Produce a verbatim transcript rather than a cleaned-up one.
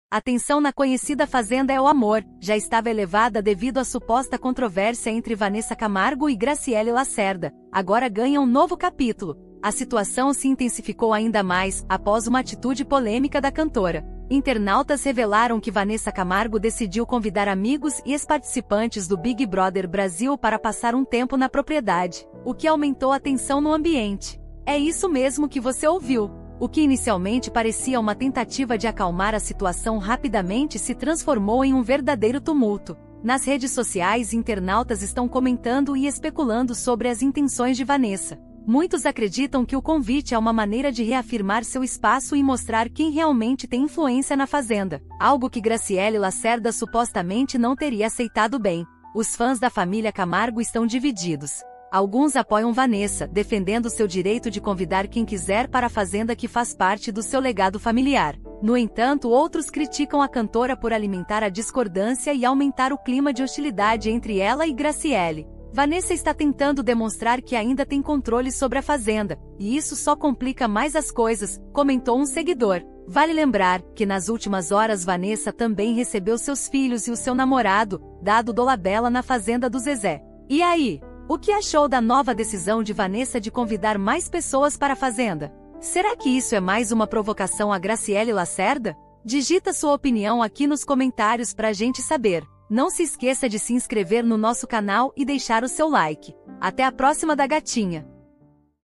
A tensão na conhecida Fazenda É o Amor já estava elevada devido à suposta controvérsia entre Vanessa Camargo e Graciele Lacerda. Agora ganha um novo capítulo. A situação se intensificou ainda mais após uma atitude polêmica da cantora. Internautas revelaram que Vanessa Camargo decidiu convidar amigos e ex-participantes do Big Brother Brasil para passar um tempo na propriedade, o que aumentou a tensão no ambiente. É isso mesmo que você ouviu. O que inicialmente parecia uma tentativa de acalmar a situação rapidamente se transformou em um verdadeiro tumulto. Nas redes sociais, internautas estão comentando e especulando sobre as intenções de Vanessa. Muitos acreditam que o convite é uma maneira de reafirmar seu espaço e mostrar quem realmente tem influência na Fazenda, algo que Graciele Lacerda supostamente não teria aceitado bem. Os fãs da família Camargo estão divididos. Alguns apoiam Vanessa, defendendo seu direito de convidar quem quiser para a Fazenda que faz parte do seu legado familiar. No entanto, outros criticam a cantora por alimentar a discordância e aumentar o clima de hostilidade entre ela e Graciele. Vanessa está tentando demonstrar que ainda tem controle sobre a Fazenda, e isso só complica mais as coisas, comentou um seguidor. Vale lembrar que nas últimas horas Vanessa também recebeu seus filhos e o seu namorado, Dado Dolabella, na Fazenda do Zezé. E aí? O que achou da nova decisão de Vanessa de convidar mais pessoas para a Fazenda? Será que isso é mais uma provocação a Graciele Lacerda? Digita sua opinião aqui nos comentários para a gente saber. Não se esqueça de se inscrever no nosso canal e deixar o seu like. Até a próxima da Gatinha!